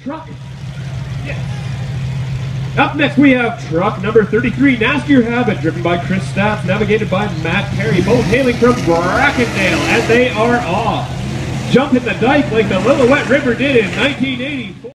truck. Yes. Up next we have truck number 33, Nastier Habit, driven by Chris Staff, navigated by Matt Perry, both hailing from Brackendale, and they are off. Jumping the dike like the Lillooet River did in 1984.